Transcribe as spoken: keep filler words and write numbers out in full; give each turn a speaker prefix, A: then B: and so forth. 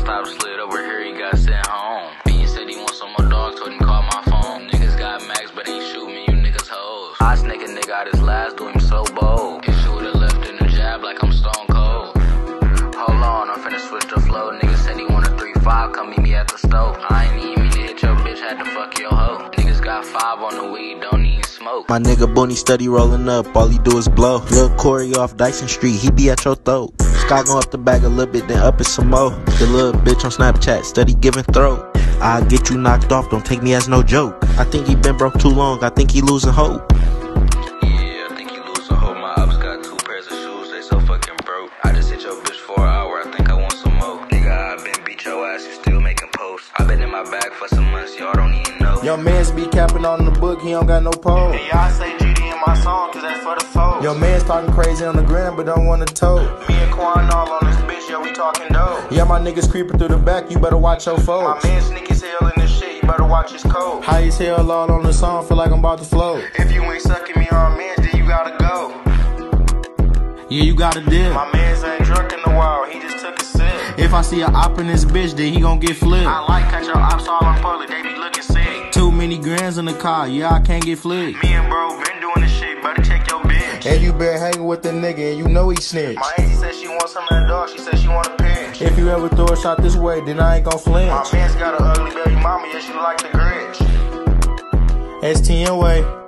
A: stop, slid over here, he got sent home. He said he wants some more dogs, told him call my phone. Niggas got max, but ain't shoot me, you niggas hoes. I snake a nigga out his last, do him so bold. If she would've left in the jab like I'm stone cold. Hold on, I'm finna switch the flow. Niggas said he want a three five, come meet me at the stove. I ain't even mean to hit your bitch, had to fuck your hoe. Niggas got five on the weed, don't even smoke.
B: My nigga Booney steady rolling up, all he do is blow. Lil Corey off Dyson Street, he be at your throat. Sky gon' up the bag a little bit, then up it some more. The little bitch on Snapchat, steady giving throat. I'll get you knocked off, don't take me as no joke. I think he been broke too long, I think he losing hope.
A: Yeah, I think he losing hope. My ops got two pairs of shoes, they so fucking broke. I just hit your bitch for an hour, I think I want some more. Nigga, I been beat your ass, you still making posts. I been in my bag for some months, y'all don't even know.
C: Your mans be capping on the book, he don't got no pole.
D: Hey, y'all say G D in my song, cause that's for the folks.
C: Your man's talking crazy on the gram, but don't want to tote.
D: Me and Quan all on this bitch, yeah, we talking dope.
C: Yeah, my niggas creeping through the back, you better watch your
D: My
C: folks.
D: man sneaky as hell in this shit, you better watch his code.
C: High as hell all on the song, feel like I'm about to float.
D: If you ain't sucking me on mans, then you gotta go.
C: Yeah, you gotta dip.
D: My mans ain't drunk in a while, he just took a sip.
C: If I see a op in this bitch, then he gon' get flipped.
D: I like catch your ops all in public, they be looking sick.
C: Too many grands in the car, yeah, I can't get flipped.
D: Me and bro been doing this shit, better check your bitch.
C: And you been hanging with the nigga, and you know he snitch.
D: My auntie said she wants some of that dog, she said she want a pinch.
C: If you ever throw a shot this way, then I ain't gon' flinch.
D: My man's got an ugly baby mama, yeah, she like the Grinch.
C: S T N way.